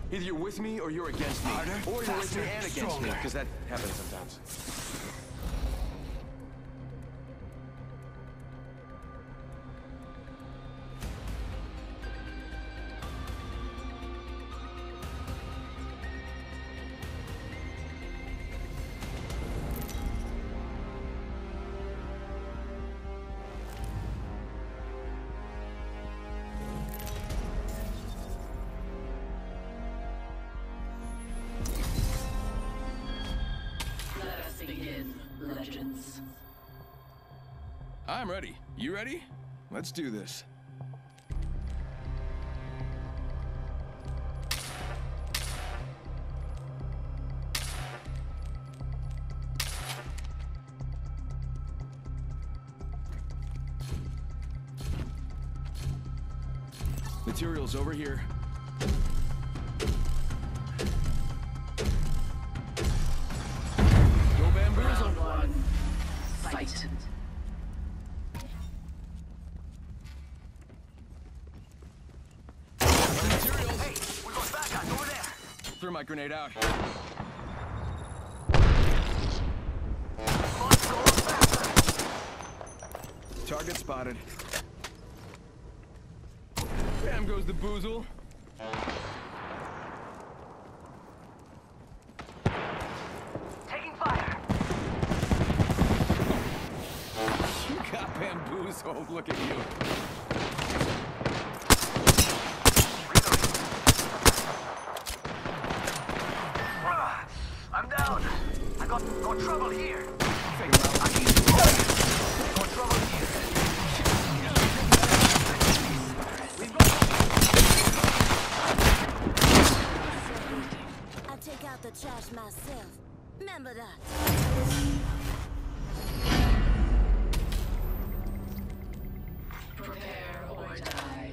Either you're with me or you're against me. Harder, or you're with faster, me and against me, stronger. because that happens sometimes. Legends. I'm ready. You ready? Let's do this. Materials over here. Go bamboozle. Round one. Fight. Materials. Hey, we got bad guys over there. Throw my grenade out. Let's go faster. Target spotted. Bam goes the boozle. Taking fire. You got bamboozled. Look at you. I'm down. I got trouble here. Fake him out. Got trouble here. I take out the trash myself. Remember that. Prepare or die.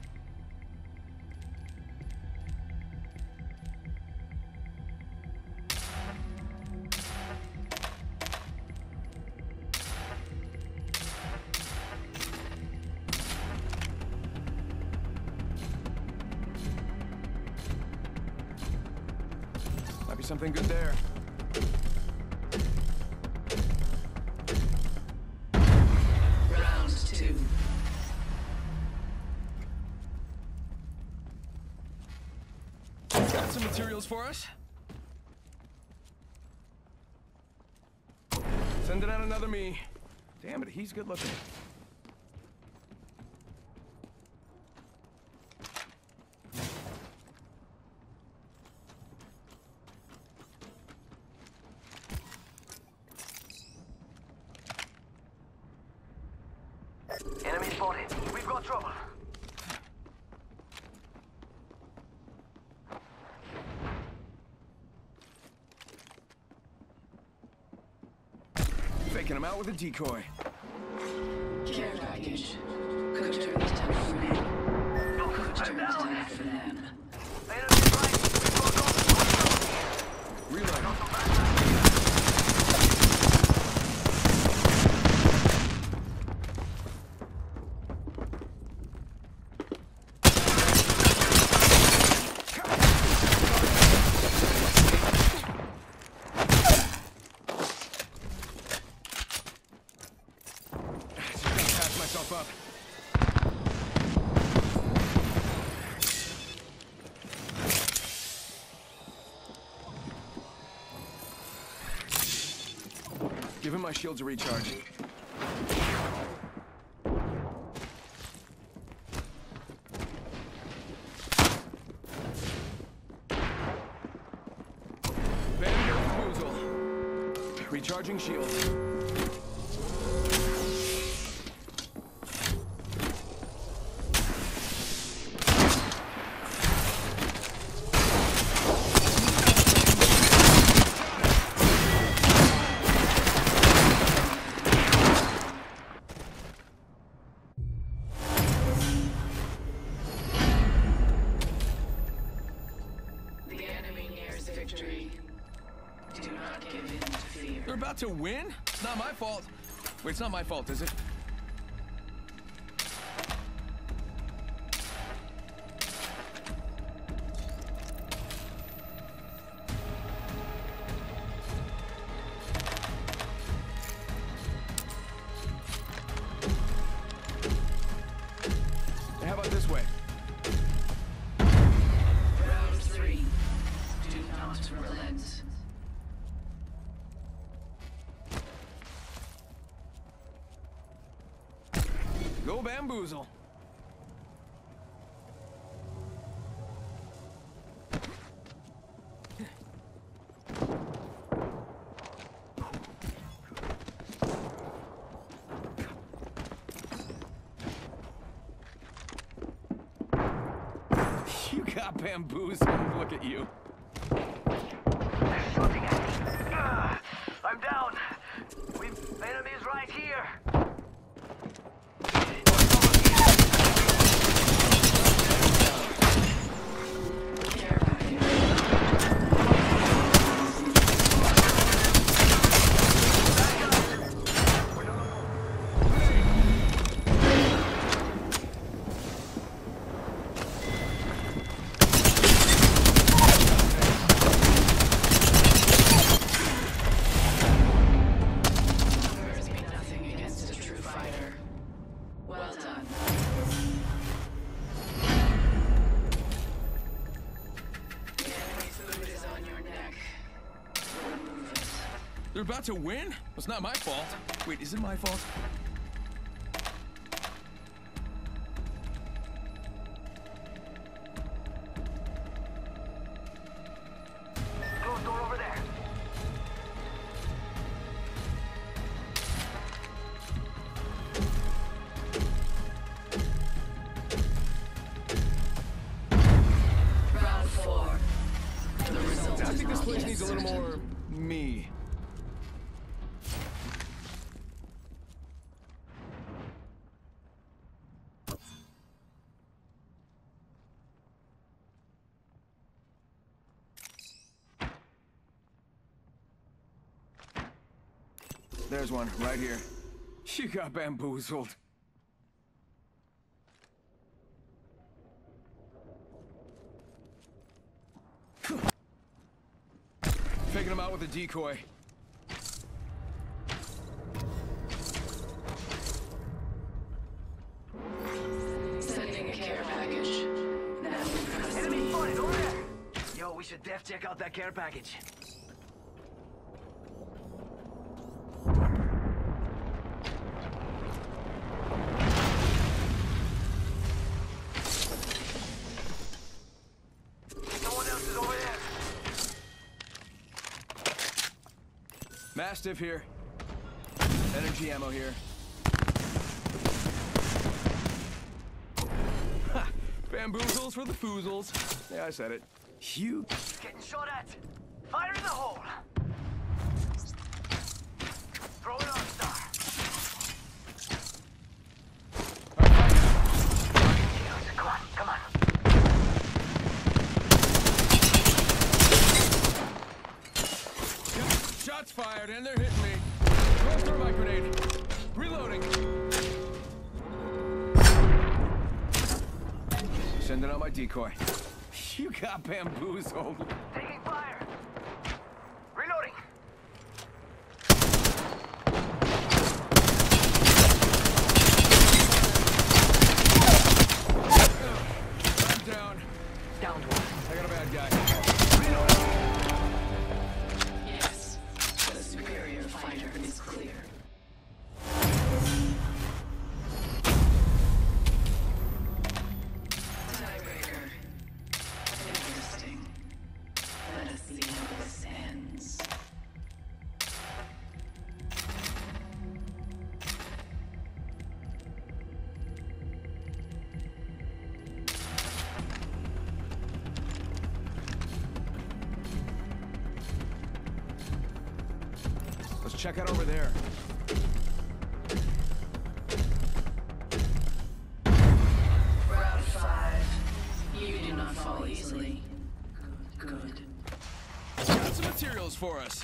Might be something good there. Round two. Got some materials for us? Sending out another me. Damn it, he's good looking. Enemy spotted. We've got trouble. Faking him out with a decoy. Care package. Could turn this time for me. Could turn this time for them. Enemy right. We've got Reload. Patch myself up. Give him my shields a recharge. Bamboozle. Recharging shields. The enemy nears victory. Do not give in to fear. They're about to win? It's not my fault. Wait, it's not my fault, is it? Go bamboozle. You got bamboozled. Look at you. They're shooting at me. I'm down. We've enemies right here. Care package. Numbers mean nothing against a true fighter. Well done. The enemy's food is on your neck. Remove it. They're about to win? It's not my fault. Wait, is it my fault? Closed door over there. Round 4. The result I is think this not place yet needs a little certain. more me. There's one right here. You got bamboozled. Faking him out with a decoy. Sending a care package. Now we press Enemy me. spotted over there. Yo, we should def check out that care package. Someone else is over there. Mastiff here. Energy ammo here. Ha! Bamboozles for the foozles. Yeah, I said it. You. Getting shot at. Fire in the hole. Throw it on, Star. Come on, come on. Shots fired and they're hitting me. Throw a thermite grenade. Reloading. Sending out my decoy. You got bamboozled. Taking fire. Reloading. I'm down. Downed one. I got a bad guy. Yes. The superior fighter is clear. Tiebreaker. Interesting. Let us see how this ends. Let's check out over there. Round 5. You do not fall easily. Good. Got some materials for us.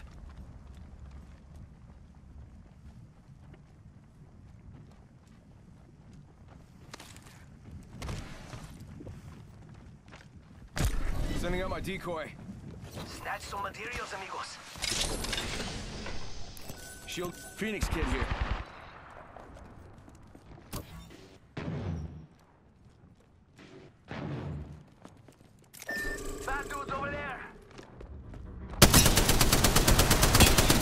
Sending out my decoy. Snatch some materials, amigos. Shield Phoenix kid here. Bad dudes over there.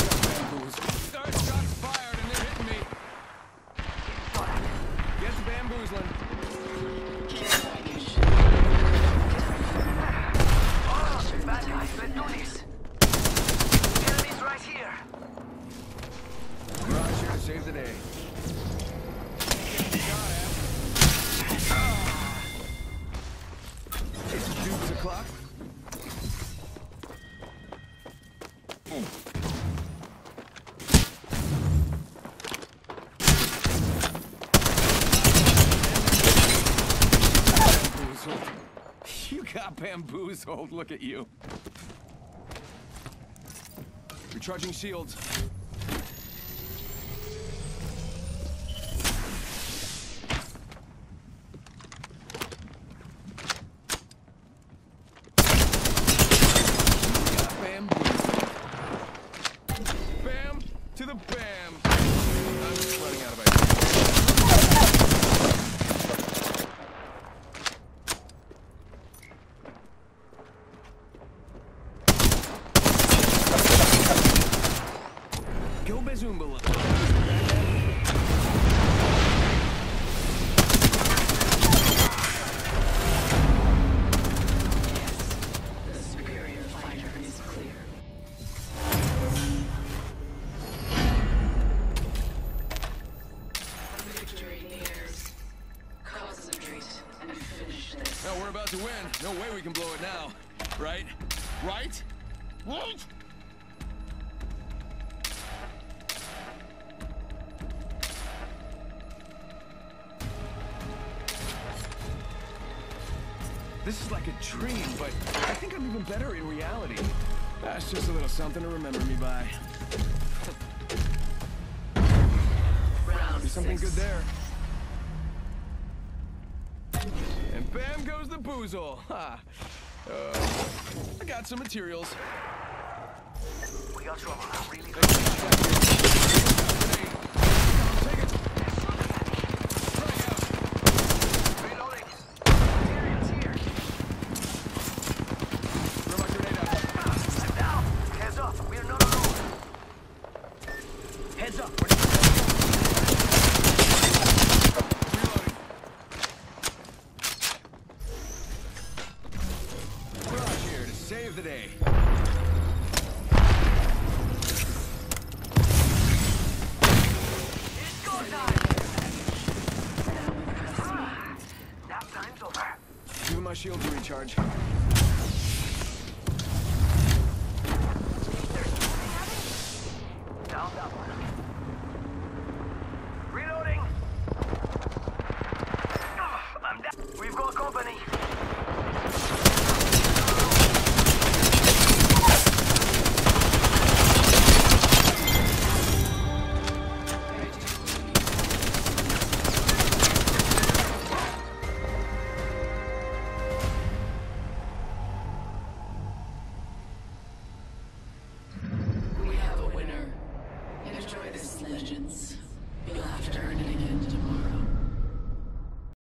Shots fired and they're hitting me. Shot at. Get the bamboo. clock. Bamboozled. You got bamboozled. Look at you. Recharging shields. Bam to the bam. I'm just running out of ideas. Go Bazoomba. The superior fighter is clear. Victory nears. Concentrate and finish this. No, we're about to win. No way we can blow it now. Right? Right? Right? This is like a dream, but I think I'm even better in reality. That's just a little something to remember me by. Round There's something 6. good there. And bam goes the boozle. Ha. I got some materials. We got trouble. Really Take it. Try out. reloading. Materials here. Throw my grenade out. I'm down. Heads up. We're not alone. Heads up. We're Reloading. Mirage here to save the day. It's go time. Now we press me. Nap time's over. Giving my shield to recharge.